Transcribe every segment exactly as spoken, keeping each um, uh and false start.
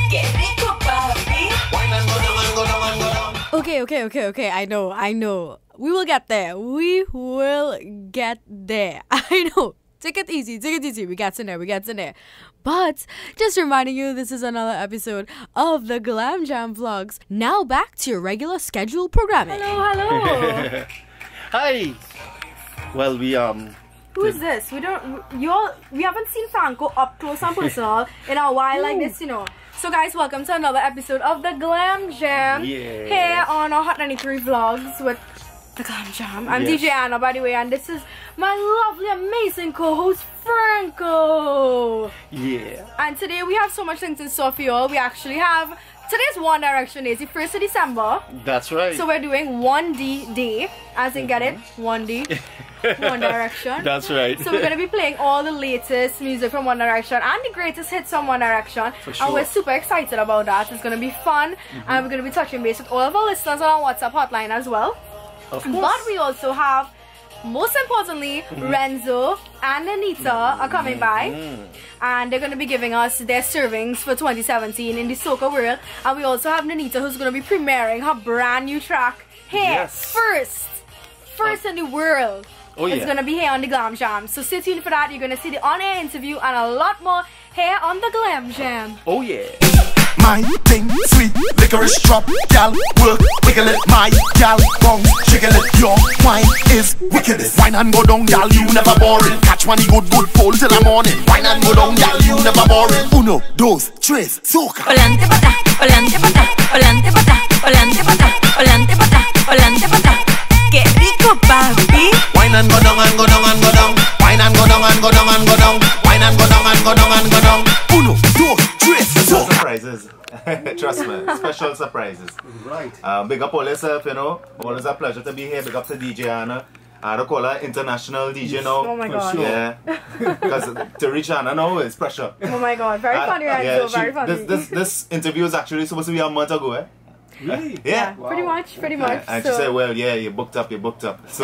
Okay, okay, okay, okay. I know, I know. We will get there. We will get there. I know. Take it easy, take it easy. We get in there, we get in there. But just reminding you, this is another episode of the Glam Jam Vlogs. Now back to your regular scheduled programming. Hello, hello. Hi. Well, we um. Who is this? We don't. You all. We haven't seen Franco up close and personal in a while like this, you know. So guys, welcome to another episode of the Glam Jam. Yeah. Here on our Hot ninety-three Vlogs with the Glam Jam. I'm Yes. D J Anna, by the way, and this is my lovely, amazing co-host Franco. Yeah. And today we have so much things in store for you all. We actually have today's One Direction Day. It's the first of December. That's right. So we're doing one D Day, as in get it, one D, One Direction. That's right. So we're gonna be playing all the latest music from One Direction and the greatest hits from One Direction. For sure. And we're super excited about that. It's gonna be fun, mm-hmm. and we're gonna be touching base with all of our listeners on our WhatsApp hotline as well. Of course. But we also have, most importantly, mm-hmm. Renzo and Anita are coming by, mm-hmm. and they're going to be giving us their servings for twenty seventeen in the soca world. And we also have Nanita, who's going to be premiering her brand new track here, Yes. first, first in the world. Oh, It's yeah. going to be here on the Glam Jam. So stay tuned for that. You're going to see the on-air interview and a lot more here on the Glam Jam. Oh yeah. My thing, sweet licorice drop, gal, work, wiggle it, my gal, bong, jiggle it, your wine is wickedest. Wine and go down, gal, you never boring. Catch money good, good, full till the morning. Wine and go down, gal, you never boring. Uno, dos, tres, soca. Olante pata, olante pata, olante pata, olante pata, olante pata, olante pata. ¡Qué rico, papi! Wine and go down and go down and go down. Wine and go down and go down and go down. Wine and go down and go down and go down. Uno, dos, tres, soca. Surprises. Trust me, special surprises. Right. Um, big up all yourself, you know. Always a pleasure to be here. Big up to D J Anna. I don't call her international D J now. Oh my God. sure. Yeah. Because to reach Anna now is pressure. Oh my God, very Uh, funny, Renzo, yeah, very she- funny. This, this, this interview is actually supposed to be a month ago, eh? Really? Yeah. Yeah, pretty much, pretty much. And so. she said, well, yeah, you booked up, you booked up. So,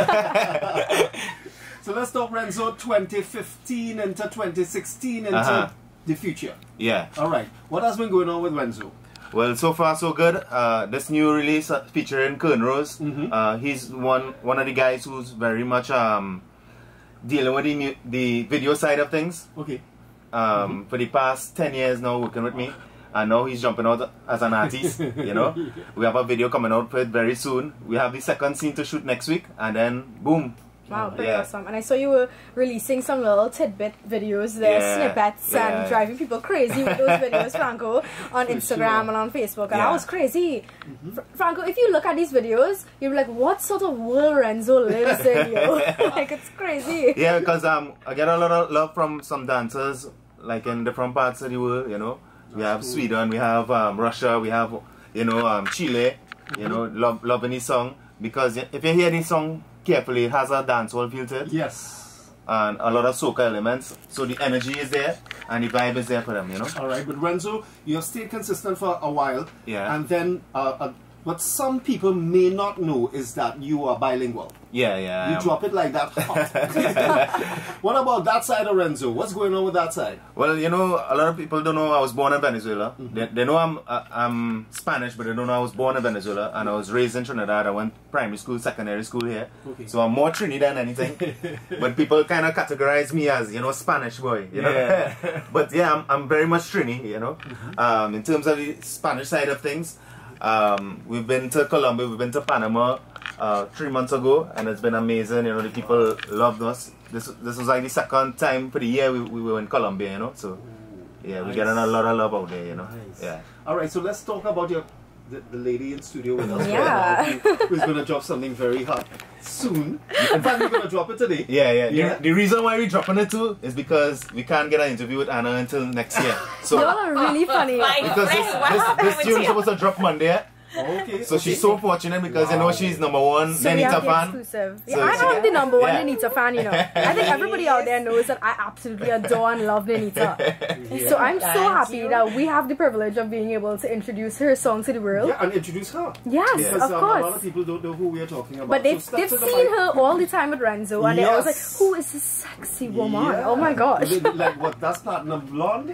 So let's talk Renzo twenty fifteen into twenty sixteen into Uh-huh. the future. yeah. All right. What has been going on with Renzo? Well, so far so good. Uh, this new release uh, featuring Kern Rose. Mhm. Uh, he's one one of the guys who's very much um, dealing with the, mu- the video side of things. Okay. Um, For the past ten years now, working with me, and now he's jumping out as an artist. You know, we have a video coming out for it very soon. We have the second scene to shoot next week, and then boom. Wow, pretty Yeah. awesome. And I saw you were releasing some little tidbit videos there, Yeah, snippets, yeah. and driving people crazy with those videos, Franco, on Instagram and on Facebook. And Yeah. that was crazy. Fr- Franco, if you look at these videos, you're like, what sort of world Renzo lives in, yo? Like, it's crazy. Yeah, because um, I get a lot of love from some dancers, like in different parts of the world, you know. We have Sweden, we have um, Russia, we have, you know, um, Chile, you know, love, loving this song. Because if you hear this song carefully, it has a dancehall feel to it. Yes. And a lot of soca elements. So the energy is there, and the vibe is there for them, you know. All right. But Renzo, you have stayed consistent for a while. Yeah. And then uh, uh, what some people may not know is that you are bilingual. Yeah, yeah. You I am. drop it like that hot. What about that side of Renzo? What's going on with that side? Well, you know, a lot of people don't know I was born in Venezuela. Mm-hmm. They, they know I'm uh, I'm Spanish, but they don't know I was born in Venezuela, and I was raised in Trinidad. I went primary school, secondary school here. Okay. So I'm more Trini than anything. But people kind of categorize me as, you know, Spanish boy, you know. Yeah. But yeah, I'm, I'm very much Trini, you know. Mm-hmm. Um, in terms of the Spanish side of things, um, we've been to Colombia, we've been to Panama uh, three months ago, and it's been amazing. You know, the people loved us. This this was like the second time for the year we, we were in Colombia, you know. So yeah, we're Nice. getting a lot of love out there, you know. Nice. Yeah. All right, so let's talk about your the, the lady in studio with us. Yeah. right now, who- who's going to drop something very hot soon. In fact, we're going to drop it today. Yeah, yeah. Yeah. The, the reason why we're dropping it too is because we can't get an interview with Anna until next year. So Y'all are really funny. because this, this, this tune is supposed to drop Monday, eh? Okay. So okay. she's so fortunate because you know she's number one So we Nenita have the fan. exclusive. So Yeah, she I'm get- the number one yeah. Nenita fan, you know. I think everybody out there knows that I absolutely adore and love Nenita. So I'm so happy that we have the privilege of being able to introduce her song to the world. Yeah, and introduce her. Yes, Because of um, a lot of course. people don't know who we are talking about. But they've, So step they've to the seen mic. her all the time with Renzo, and they're always like, Yes. who is this sexy woman? Yeah. Oh my gosh. Like what? That's Platinum Blonde.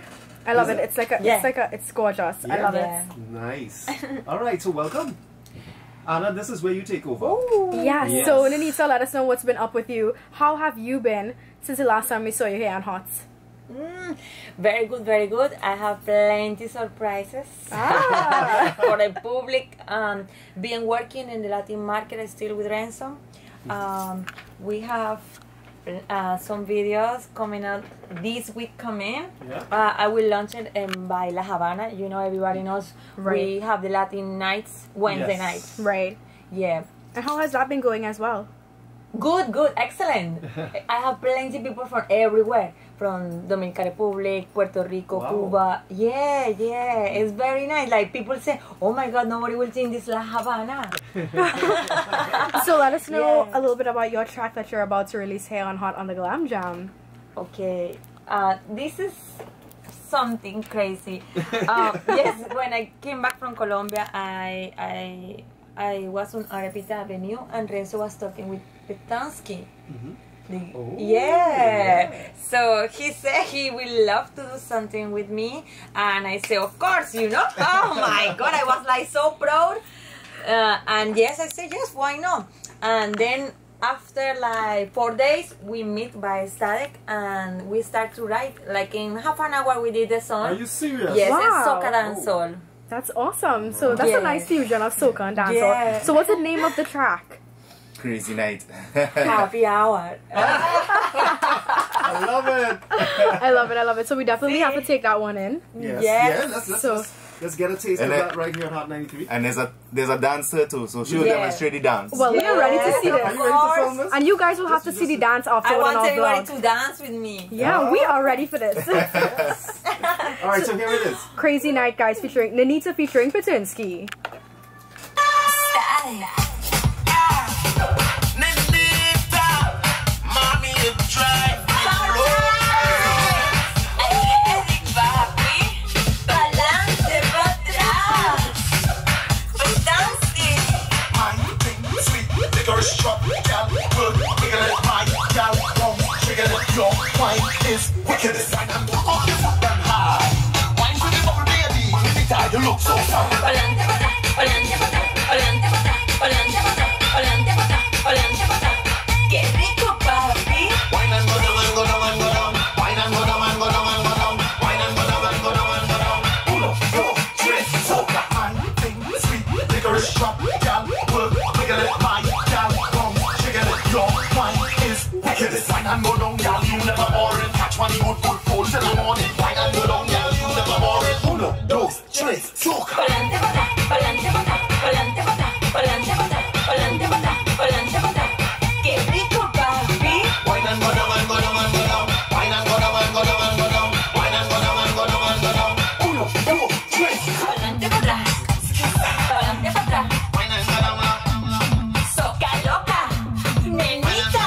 I love it. It's like a, Yeah. it's like a, it's gorgeous. I Yeah. love Yeah. it. Nice. All right, so welcome. Anna, this is where you take over. Yeah, Yes. so Nanita, let us know what's been up with you. How have you been since the last time we saw you here on Hots? Mm, very good, very good. I have plenty surprises Ah. for the public. Um, been working in the Latin market still with Ransom. Um, we have uh, some videos coming out this week coming. Yeah. Uh, I will launch it um, by La Habana. You know, everybody knows Right. we have the Latin nights Wednesday Yes. nights. Right. Yeah. And how has that been going as well? Good, good, excellent. I have plenty of people from everywhere, from Dominican Republic, Puerto Rico, Wow. Cuba. Yeah, yeah, it's very nice. Like people say, "Oh my God, nobody will sing this La Habana." So let us know Yeah. a little bit about your track that you're about to release here on Hot on the Glam Jam. Okay, uh, this is something crazy. Um, yes, when I came back from Colombia, I I I was on Arapita Avenue, and Renzo was talking with Petansky. The- Oh. yeah. So he said he will love to do something with me, and I say, of course, you know. Oh my God, I was like so proud. Uh, and yes, I said yes, why not? And then after like four days, we meet by Static, and we start to write. Like in half an hour, we did the song. Are you serious? Yes, Wow. it's Soca Dancehall. That's awesome. So that's a Yeah. nice fusion of soca and dancehall. Yeah. So what's the name of the track? Crazy night. Happy hour. I love it. I love it. I love it. So we definitely have to take that one in. Yes. Yes. Yeah, let's, let's, So- let's, let's get a taste And of then- that right here on Hot ninety-three. And there's a there's a dancer too, so she'll Yeah. demonstrate the dance. Well, we are ready to see Are this. you ready to film this? And you guys will have to Just- see the just- dance after I on want our everybody vlog. to dance with me. Yeah, we are ready for this. All right, so here it is. Crazy Night, guys, featuring Nanita featuring Patinsky. You look so fine. Pa'lante, patá, pa'lante, patá, pa'lante, patá, pa'lante, patá, pa'lante, patá, pa'lante, patá. ¡Qué rico, papi! Wine and go down and go down and go down. Wine and go down and go down and go down. Wine and go down and go down and go down. Uno, dos, tres, soca, wine, thing, sweet, licorice drop, gal, work, wiggle it, my gal, come, jiggle it, your wine is wicked. Wine and go down, gal, you never boring. Catch one good, good pull till the morning. Wine and go down, gal, you never boring. Uno, dos, tres, soca. Pa'lante, patá, pa'lante, patá, pa'lante, patá, pa'lante, patá, pa'lante, patá, pa'lante, patá. ¡Qué rico, papi! Wine and go down and go down and go down. Wine and go down and go down and go down. Wine and go down and go down and go down. Uno, dos, tres. Pa'lante, patá, pa'lante, patá. Wine and go down and Soca loca, nenita.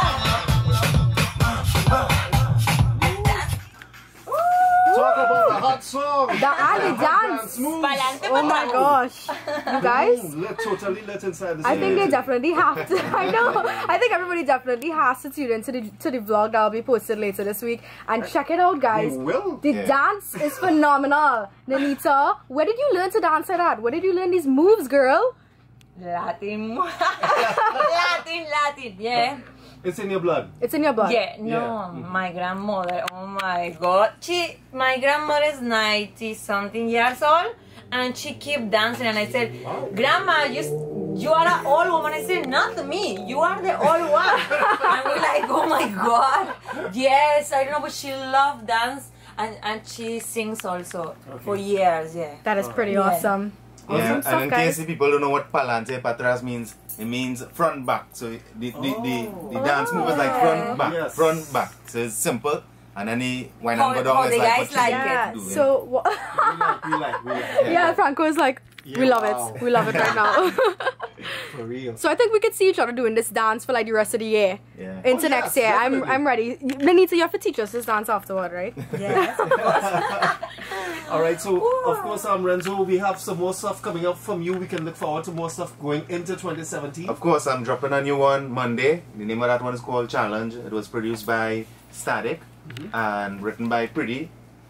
Talk about the hot song. The alley dance. Moves. Pa'lante, Oh my patá. gosh. You guys? Boom, lit, totally lit inside this I think they area. definitely have to. I know. I think everybody definitely has to tune into the to the vlog that will be posted later this week and check it out, guys. They will. The Yeah. dance is phenomenal. Nanita, where did you learn to dance like that? Where did you learn these moves, girl? Latin, Latin, Latin, yeah. It's in your blood. It's in your blood. Yeah, no, Yeah. my grandmother, oh my God. She, my grandmother is ninety something years old, and she keep dancing, and I said, Grandma, you, you are an old woman. I said, not me, you are the old one. And we're like, oh my God. Yes, I don't know, but she loves dance, and, and she sings also for years, yeah. That is pretty Yeah. awesome. Yeah, Awesome and stuff, in guys. case the people don't know what palante patras means, it means front back. So the the, the, the dance move is like front back, Yes. front back. So it's simple. And then the wine How- and go down how is the like guys what you like get Yeah. to do. So wha- We like, we like, we like. yeah, Franco is like, we Yeah, love wow. it. We love it right now. For real. So I think we could see each other doing this dance for like the rest of the year. Yeah. Into Oh, next yes, year. I'm definitely. I'm ready. Nanita, you have to teach us this dance afterward, right? Yes. All right, so of course, um, Renzo, we have some more stuff coming up from you. We can look forward to more stuff going into twenty seventeen. Of course, I'm dropping a new one Monday. The name of that one is called Challenge. It was produced by Static and written by Pretty.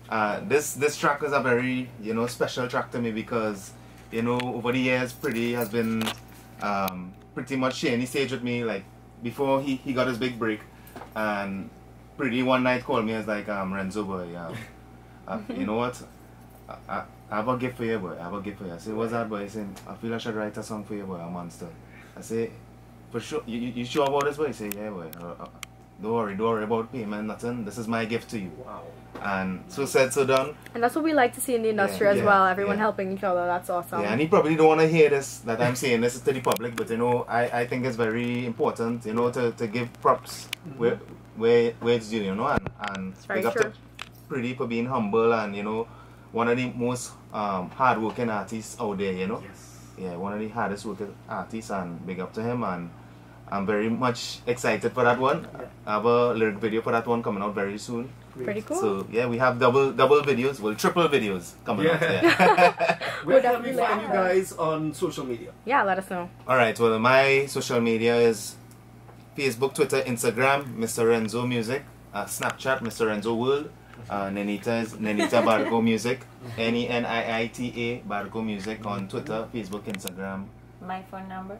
uh, this this track is a very, you know, special track to me because, you know, over the years, Pretty has been um, pretty much sharing the stage with me. Like before he, he got his big break, and Pretty one night called me as like, um, Renzo boy, um, uh, you know what? I, I, I have a gift for you, boy. I have a gift for you. I said, what's that, boy? He said, I feel I should write a song for you, boy, a monster. I say, for sure, you, you, you sure about this, boy? He said, yeah, boy. Uh, uh, don't worry, don't worry about payment, nothing. This is my gift to you. Wow. And so said, so done. And that's what we like to see in the industry Yeah, as yeah, well. Everyone yeah. helping each other. That's awesome. Yeah, and he probably don't want to hear this, that I'm saying this to the public, but you know, I, I think it's very important, you know, to, to give props Mm-hmm. where, where, where it's due, you know, and, and It's very big up true. to Pretty for being humble and, you know, one of the most um, hard-working artists out there, you know. Yes. Yeah, one of the hardest working artists, and big up to him, and I'm very much excited for that one. I have a lyric video for that one coming out very soon. Pretty cool. So yeah, we have double double videos, well triple videos coming out. Yeah. Yeah. Where We'll can we definitely find like you that. guys on social media? Yeah, let us know. Alright, well my social media is Facebook, Twitter, Instagram, Mister Renzo Music, uh, Snapchat, Mister Renzo World, uh, Nenita is Nenita Barco Music, N E N I I T A Barco Music on Twitter, Facebook, Instagram. My phone number?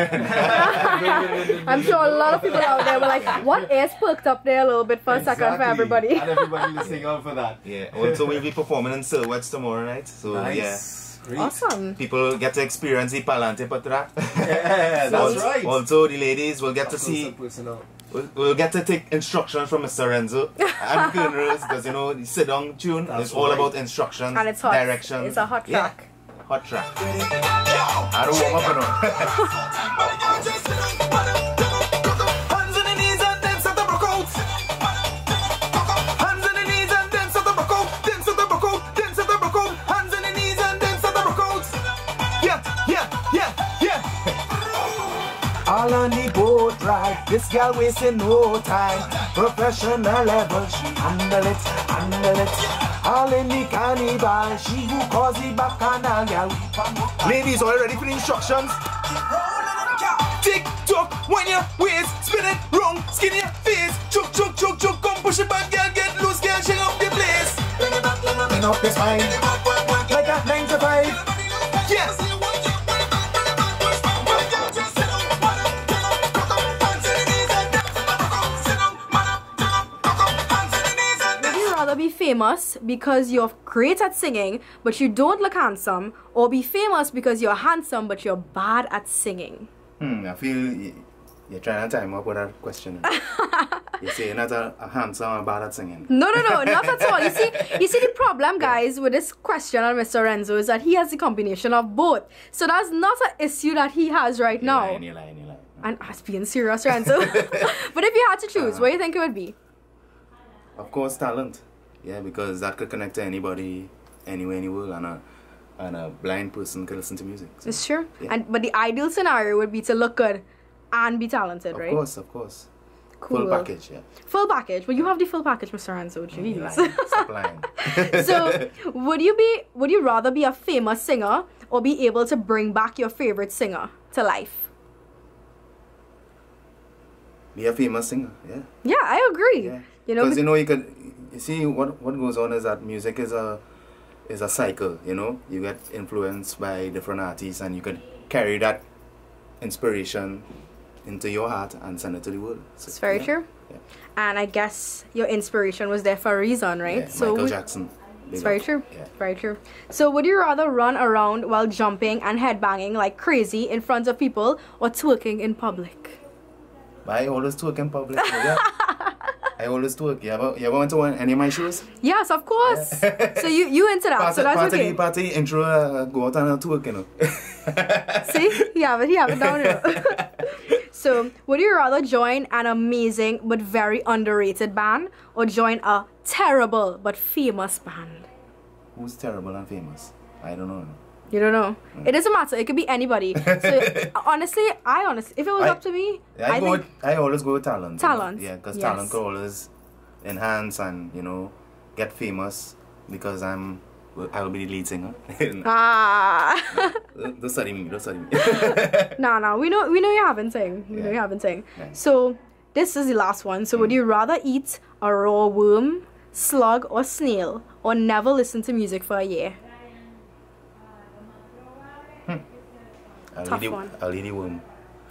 I'm sure a lot of people out there were like, what is perked up there a little bit for a second for Exactly. everybody? And everybody listening out for that. Yeah, also we'll be performing in Silhouettes tomorrow night, so Nice. Great. Awesome. people get to experience the Palante Patra. Yeah, that's also, right. Also, the ladies will get to Up close see, and personal. we'll, we'll get to take instructions from Mister Renzo and Colonels, because you know the sit down tune That's is all right. about instructions, And it's hot. directions. It's a hot Yeah, track. hot track. I don't warm up enough. Hands on the knees and then set the broke out. Hands on the knees and then set the broke out. Then set the broke out. Then set the broke out. Hands on the knees and then set the broke out. Yeah, yeah, yeah, yeah. All on the boat ride. This girl wasting no time. Professional level, she handle it, handle it. All in the carnival, she who calls the bacchanal girl. Ladies, are you ready for the instructions? Tick tock, when your waist, spin it wrong, skin your face, choke, choke, choke, choke, come push it back, girl, get loose, girl, shake up the place. Bring up the spine, like a nine to five. Yes. Would you rather be famous because you're great at singing but you don't look handsome, or be famous because you're handsome but you're bad at singing? Hmm, I feel y- you're trying to time up with that question. You're saying that a, a handsome or bad at singing. No, no, no, not at all. You see, you see the problem, guys, with this question on Mister Renzo is that he has the combination of both. So that's not an issue that he has right You're now. lying, you're lying, you're lying. And us being serious, Renzo. But if you had to choose, what do you think it would be? Of course, talent. Yeah, because that could connect to anybody, anywhere in the world, and a, and a blind person could listen to music. So, It's true. Yeah. And but the ideal scenario would be to look good and be talented, of right? course, of course. Cool. Full package, yeah. Full package. Well, you have the full package, Mister Renzo. Jeez. Stop lying. So, would you be? Would you rather be a famous singer or be able to bring back your favorite singer to life? Be a famous singer, yeah. Yeah, I agree. Yeah. You know, Because you know you could, you see what what goes on is that music is a is a cycle. You know, you get influenced by different artists, and you could carry that inspiration into your heart and send it to the world. So, it's very yeah. true. Yeah. And I guess your inspiration was there for a reason, right? Yeah, so Michael would- Jackson. it's big very up. true. Yeah. Very true. So would you rather run around while jumping and headbanging like crazy in front of people, or twerking in public? But I always twerk in public. so yeah. I always twerk. You ever, you ever went to one, any of my shows? Yes, of course. So you you into that? Part, so of, that's part, okay. of the, part of the intro, uh, go out and uh, twerk, you know. See, he have it. He have it down here. So, would you rather join an amazing but very underrated band, or join a terrible but famous band? Who's terrible and famous? I don't know. You don't know. It doesn't matter. It could be anybody. So, honestly, I honestly, if it was I- up to me, I, I go think with, I always go with talent. you know. Talent, Yeah, because yes. talent could always enhance and, you know, get famous because I'm, I'll be the lead singer. ah, Don't study me, don't study me. no, no, we know, we know you haven't sing. We know Yeah. you haven't sing. Yeah. So, this is the last one. So, would you rather eat a raw worm, slug, or snail, or never listen to music for a year? I'll Tough eat the, one. I'll eat the worm.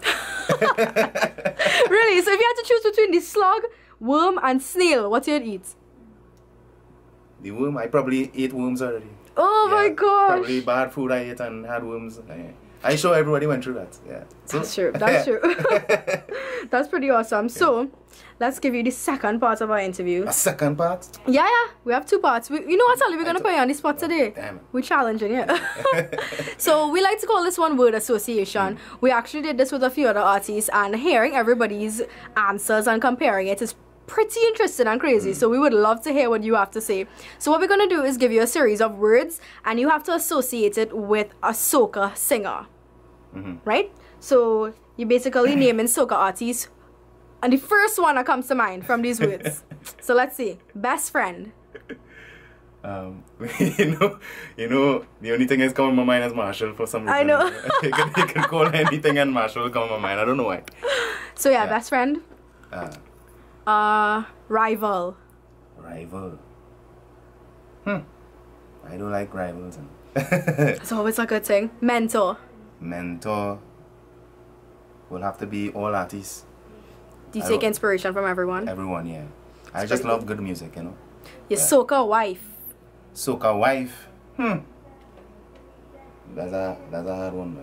Really? So if you had to choose between the slug, worm, and snail, what you'd eat? The worm, I probably ate worms already. Oh Yeah, my gosh! Probably bad food I ate and had worms. I, I sure everybody went through that. Yeah. So, That's true. That's true. That's pretty awesome. So, let's give you the second part of our interview. A second part? Yeah, yeah. We have two parts. We, you know what, Ali? We're going to put you on the spot today. Damn it. We're challenging you. So, we like to call this one word association. We actually did this with a few other artists, and hearing everybody's answers and comparing it is pretty interesting and crazy. So, we would love to hear what you have to say. So, what we're going to do is give you a series of words, and you have to associate it with a soca singer. Mm-hmm. Right? So, you're basically naming soca artists. And the first one that comes to mind from these words. So let's see. Best friend. Um, you know, you know, the only thing that's coming to my mind is Marshall for some reason. I know. you, can, you can call anything and Marshall will come to my mind. I don't know why. So yeah, Yeah. best friend. Uh, Uh, rival. rival. Hmm. I don't like rivals. It's always a good thing. Mentor. Mentor will have to be all artists. Do you I take don't- inspiration from everyone? Everyone, yeah. I That's just pretty love good music, you know. Your yeah. soca wife. Soca wife. Hmm. That's a that's a hard one, man.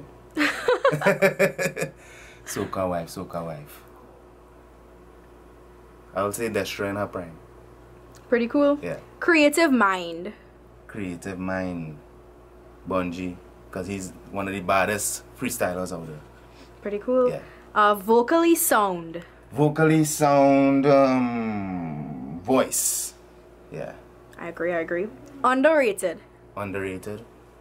Soca wife, soca wife. I would say Destra in her prime. Pretty cool. Yeah. Creative mind. Creative mind. Bungie. Because he's one of the baddest freestylers out there. Pretty cool. Yeah. Uh, vocally sound. Vocally sound, um, voice. Yeah. I agree, I agree. Underrated. Underrated.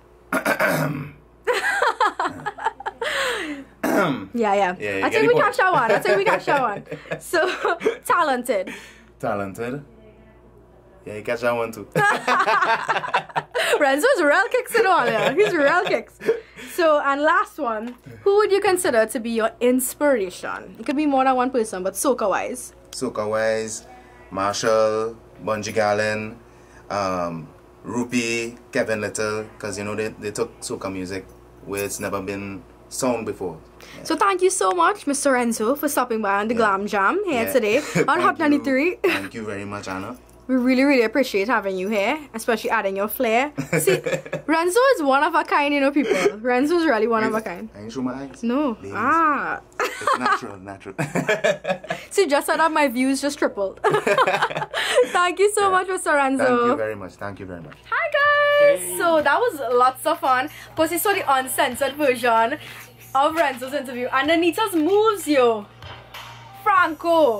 Yeah, yeah. Yeah, you I get think the we point. catch that one. I think we catch that one. So, talented. Talented. Yeah, you catch that one too. Renzo's real kicks it on, yeah. He's real kicks. So, and last one, who would you consider to be your inspiration? It could be more than one person, but soca wise. Soca Wise, Marshall, Bungie Garlin, um, Rupi, Kevin Little, because you know they, they took soca music where it's never been sung before. Yeah. So, thank you so much, Mister Renzo, for stopping by on the Yeah. Glam Jam here Yeah. today on Thank Hot you. ninety-three. Thank you very much, Anna. We really, really appreciate having you here, especially adding your flair. See, Renzo is one of a kind, you know, people. Renzo is really one of a kind. I ain't show my eyes. No. Ladies. Ah. It's natural, natural. See, just said that my views just tripled. Thank you so Yeah. much, Mister Renzo. Thank you very much. Thank you very much. Hi guys! So that was lots of fun. Plus you saw the uncensored version of Renzo's interview. And Anita's moves, yo. Franco.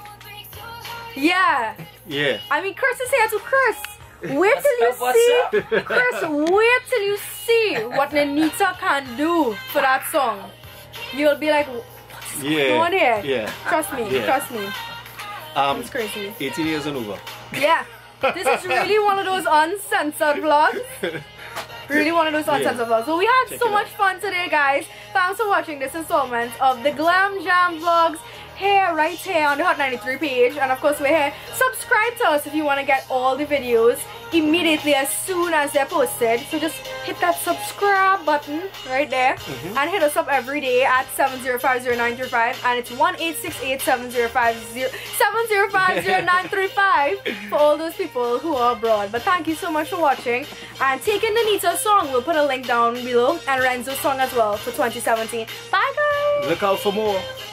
Yeah. Yeah. I mean, Chris is here to Chris. Wait till you What's see, up? Chris, wait till you see what Anita can do for that song. You'll be like, what's Yeah. going on here? Yeah. Trust me, Yeah. trust me. Um, It's crazy. eighteen years and over. Yeah. This is really one of those uncensored vlogs. Really one of those uncensored vlogs. So we had Check so it much fun today, guys. Thanks for watching this installment of the Glam Jam vlogs here, right here on the Hot ninety-three page. And of course, we're here. Subscribe to us if you want to get all the videos immediately as soon as they're posted. So just hit that subscribe button right there and hit us up every day at seven zero five zero nine three five, and it's one eight six eight seven zero five zero seven zero five zero nine three five for all those people who are abroad. But thank you so much for watching, and take in the Nita song. We'll put a link down below, and Renzo's song as well for twenty seventeen. Bye guys. Look out for more.